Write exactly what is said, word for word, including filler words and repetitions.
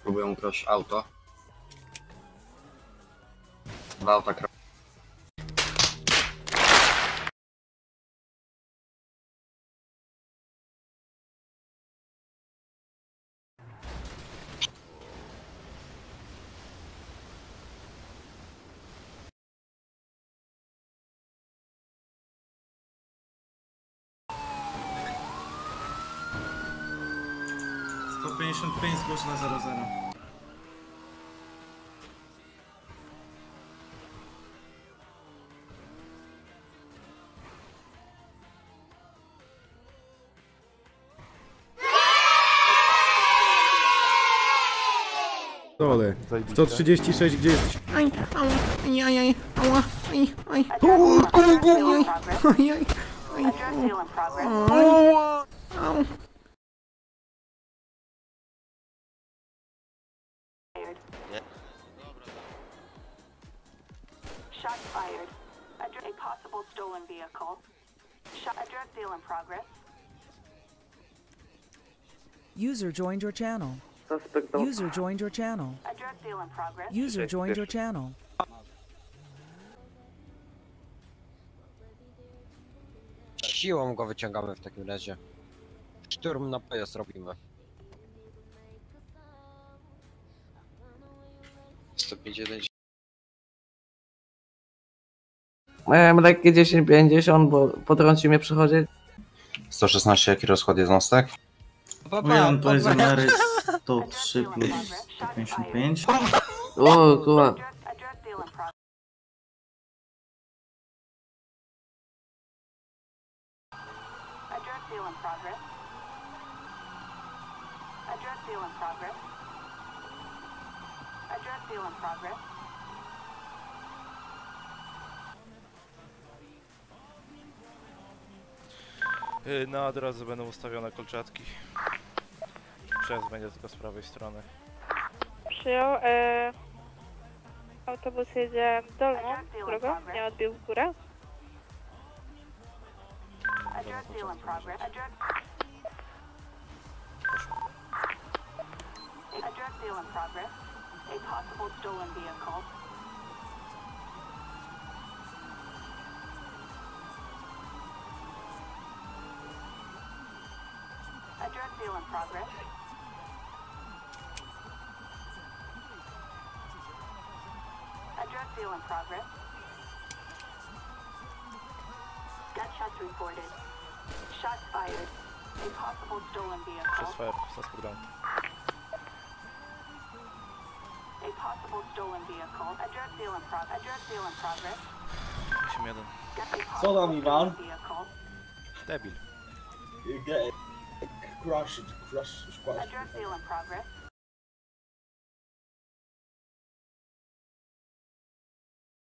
Próbują ukraść auto. Dwa auta kra... sto pięćdziesiąt pięć zgłoś na zero zero. Dole. sto trzydzieści sześć, gdzie jesteś? Aj, ała, aj, aj, aj, ała, aj, aj, aj, aj, aj, ała, au. Shots fired. Address a possible stolen vehicle. Shot a drug deal in progress. User joined your channel. User joined your channel. A drug deal in progress. User joined your channel. Siłą go wyciągamy w takim razie. Szturm na pojazd robimy. sto pięćdziesiąt jeden. Miałem lekkie dziesięć pięćdziesiąt, bo potrąci mnie przychodzi. sto szesnaście, jaki rozkład jednostek? Ujan poezjonary sto trzy plus sto pięćdziesiąt pięć. O, kurwa. A drug deal in progress. A drug deal in progress. A drug deal in progress. A drug deal in progress. Na drodze będą ustawione kolczatki. Przejazd będzie tylko z prawej strony. Przyjął. E, autobus jedzie dolną drogą, nie odbił w górę. A drug deal in progress. A drug. A drug deal in progress. A possible stolen vehicle. A drug deal in progress. A drug deal in progress. Gunshots reported. Shots fired. A possible stolen vehicle. Przez fair, suspect down. A possible stolen vehicle. A drug deal in progress. A drug deal in progress. osiem jeden. Co tam, Iwan? Debil. A drug deal in progress.